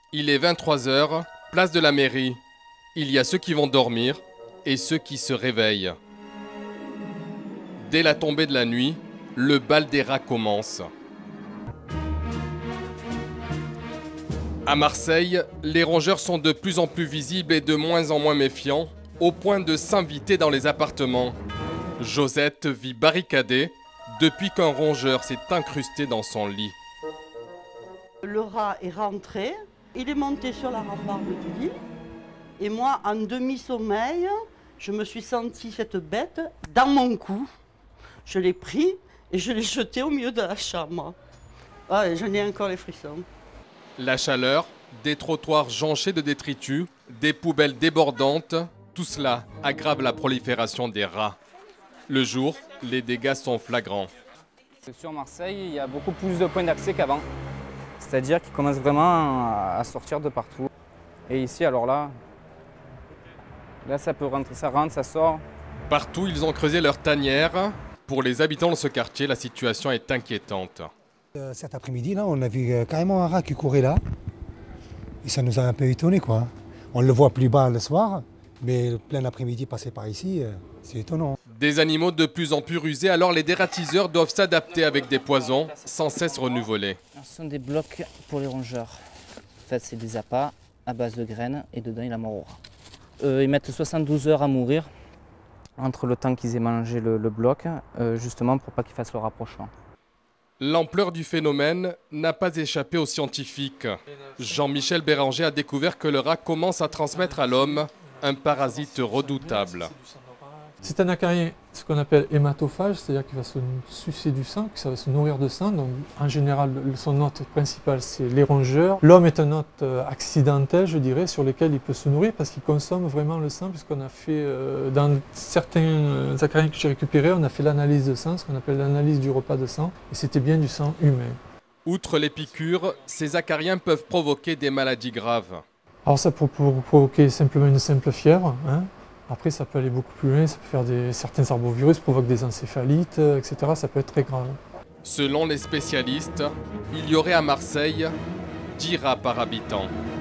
Il est 23 h, place de la mairie. Il y a ceux qui vont dormir et ceux qui se réveillent. Dès la tombée de la nuit, le bal des rats commence. À Marseille, les rongeurs sont de plus en plus visibles et de moins en moins méfiants, au point de s'inviter dans les appartements. Josette vit barricadée depuis qu'un rongeur s'est incrusté dans son lit. Le rat est rentré, il est monté sur la rambarde du lit, et moi, en demi-sommeil, je me suis sentie cette bête dans mon cou. Je l'ai pris et je l'ai jeté au milieu de la chambre. Ah, et j'en ai encore les frissons. La chaleur, des trottoirs jonchés de détritus, des poubelles débordantes, tout cela aggrave la prolifération des rats. Le jour, les dégâts sont flagrants. Sur Marseille, il y a beaucoup plus de points d'accès qu'avant. C'est-à-dire qu'ils commencent vraiment à sortir de partout. Et ici, alors là ça peut rentrer, ça rentre, ça sort. Partout, ils ont creusé leur tanière. Pour les habitants de ce quartier, la situation est inquiétante. Cet après-midi, là, on a vu carrément un rat qui courait là. Et ça nous a un peu étonnés, quoi. On le voit plus bas le soir, mais plein d'après-midi passer par ici, c'est étonnant. Des animaux de plus en plus rusés, alors les dératiseurs doivent s'adapter avec des poisons sans cesse renouvelés. Ce sont des blocs pour les rongeurs. En fait, c'est des appâts à base de graines et dedans, il y a la mort au rat. Ils mettent 72 heures à mourir entre le temps qu'ils aient mangé le bloc, justement pour pas qu'ils fassent le rapprochement. L'ampleur du phénomène n'a pas échappé aux scientifiques. Jean-Michel Béranger a découvert que le rat commence à transmettre à l'homme un parasite redoutable. C'est un acarien, ce qu'on appelle hématophage, c'est-à-dire qu'il va se sucer du sang, que ça va se nourrir de sang. Donc, en général, son hôte principal, c'est les rongeurs. L'homme est un hôte accidentel, je dirais, sur lequel il peut se nourrir parce qu'il consomme vraiment le sang, puisqu'on a fait, dans certains acariens que j'ai récupérés, on a fait l'analyse de sang, ce qu'on appelle l'analyse du repas de sang, et c'était bien du sang humain. Outre les piqûres, ces acariens peuvent provoquer des maladies graves. Alors ça peut provoquer simplement une simple fièvre, hein. Après, ça peut aller beaucoup plus loin, ça peut faire certains arbovirus provoquent des encéphalites, etc. Ça peut être très grave. Selon les spécialistes, il y aurait à Marseille 10 rats par habitant.